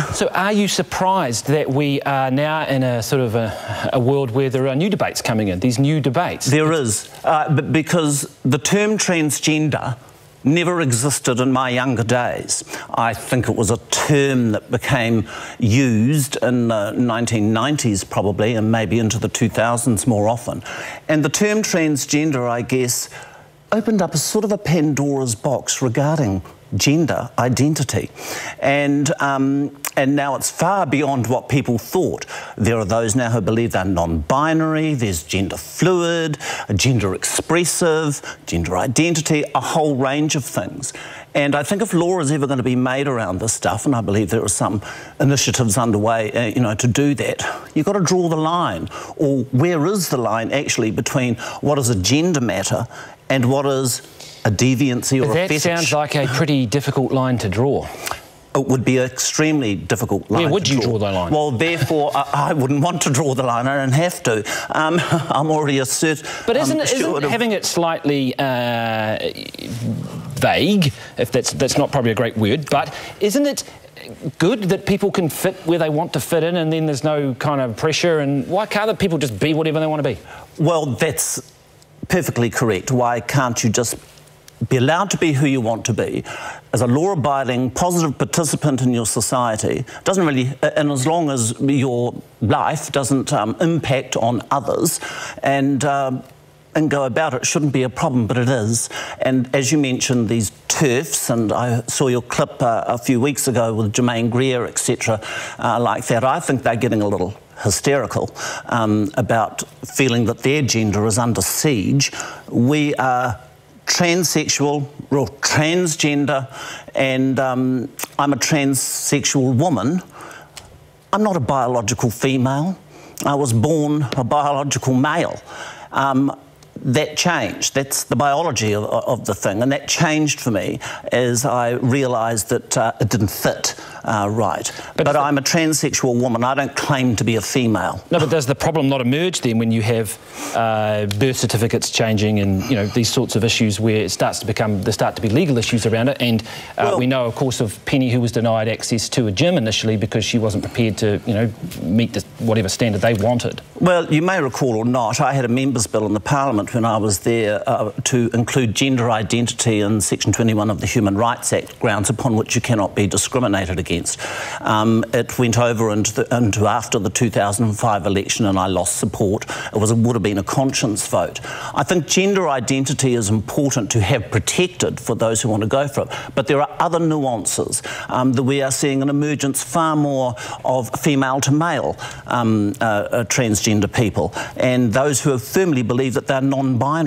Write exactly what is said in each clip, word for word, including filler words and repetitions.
So are you surprised that we are now in a sort of a, a world where there are new debates coming in, these new debates? There is, uh, but because the term transgender never existed in my younger days. I think it was a term that became used in the nineteen nineties probably, and maybe into the two thousands more often. And the term transgender, I guess, opened up a sort of a Pandora's box regarding gender identity. And, um, and now it's far beyond what people thought. There are those now who believe they're non-binary, there's gender fluid, gender expressive, gender identity, a whole range of things. And I think if law is ever going to be made around this stuff, and I believe there are some initiatives underway, uh, you know, to do that, you've got to draw the line. Or where is the line actually between what is a gender matter and what is a deviancy or a fetish? That sounds like a pretty difficult line to draw. It would be an extremely difficult line. Where would to you draw. draw the line? Well, therefore, I, I wouldn't want to draw the line. I don't have to. Um, I'm already a cert. But isn't, um, it, isn't of, having it slightly uh, vague, if that's that's not probably a great word, but isn't it good that people can fit where they want to fit in, and then there's no kind of pressure? And why can't the people just be whatever they want to be? Well, that's perfectly correct. Why can't you just be allowed to be who you want to be as a law-abiding, positive participant in your society? Doesn't really, and as long as your life doesn't um, impact on others, and um, and go about it, shouldn't be a problem, but it is. And as you mentioned, these TERFs, and I saw your clip uh, a few weeks ago with Germaine Greer, et cetera, uh, like that. I think they're getting a little hysterical um, about feeling that their gender is under siege. We are transsexual, or transgender, and um, I'm a transsexual woman. I'm not a biological female. I was born a biological male. Um, that changed. That's the biology of, of the thing, and that changed for me as I realised that uh, it didn't fit uh, right. But, but I'm a transsexual woman. I don't claim to be a female. No, but does the problem not emerge then when you have uh, birth certificates changing and, you know, these sorts of issues where it starts to become, there start to be legal issues around it? And uh, well, we know, of course, of Penny, who was denied access to a gym initially because she wasn't prepared to, you know, meet the, whatever standard they wanted. Well, you may recall or not, I had a members' bill in the Parliament when I was there uh, to include gender identity in Section twenty-one of the Human Rights Act, grounds upon which you cannot be discriminated against. Um, it went over into, the, into after the two thousand five election, and I lost support. It was, it would have been a conscience vote. I think gender identity is important to have protected for those who want to go for it, but there are other nuances um, that we are seeing an emergence far more of female to male um, uh, uh, transgender people, and those who have firmly believed that they're non-binary.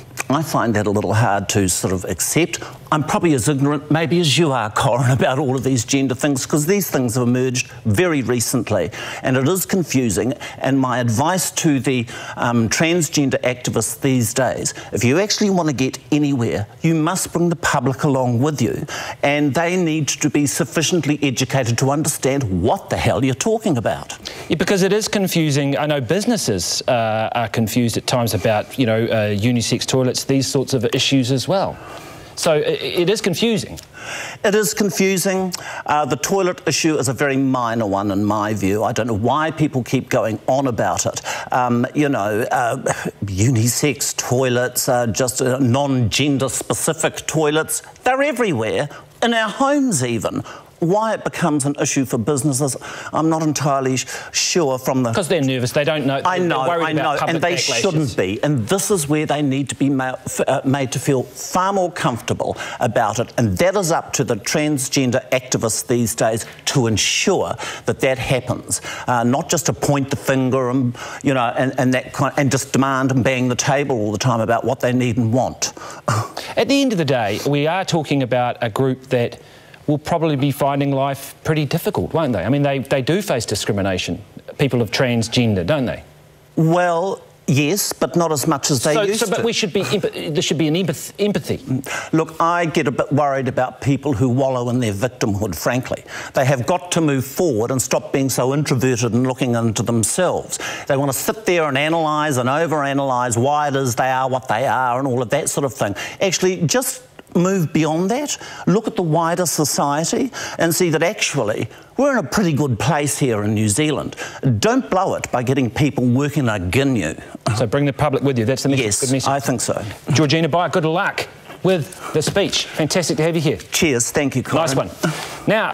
I find that a little hard to sort of accept. I'm probably as ignorant maybe as you are, Corin, about all of these gender things, because these things have emerged very recently, and it is confusing. And my advice to the um, transgender activists these days, if you actually want to get anywhere, you must bring the public along with you, and they need to be sufficiently educated to understand what the hell you're talking about. Yeah, because it is confusing. I know businesses uh, are confused at times about, you know, uh, unisex toilets, these sorts of issues as well. So it, it is confusing. It is confusing. Uh, the toilet issue is a very minor one in my view. I don't know why people keep going on about it. Um, you know, uh, unisex toilets, uh, just uh, non-gender specific toilets, they're everywhere, in our homes even. Why it becomes an issue for businesses, I'm not entirely sure from the... Because they're nervous, they don't know. I know, I know, and they backlashes. shouldn't be. And this is where they need to be ma uh, made to feel far more comfortable about it. And that is up to the transgender activists these days to ensure that that happens. Uh, not just to point the finger and, you know, and, and that kind, and just demand and bang the table all the time about what they need and want. At the end of the day, we are talking about a group that will probably be finding life pretty difficult, won't they? I mean, they, they do face discrimination, people of transgender, don't they? Well, yes, but not as much as they so, used so, but to. we should be, there should be an empathy. Look, I get a bit worried about people who wallow in their victimhood, frankly. They have got to move forward and stop being so introverted and looking into themselves. They want to sit there and analyse and overanalyse why it is they are what they are and all of that sort of thing. Actually, just move beyond that, look at the wider society and see that actually we're in a pretty good place here in New Zealand. Don't blow it by getting people working against you. So bring the public with you. That's the message. Yes, good message. I think so. Georgina Byatt, good luck with the speech. Fantastic to have you here. Cheers. Thank you, Colin. Nice one. Now.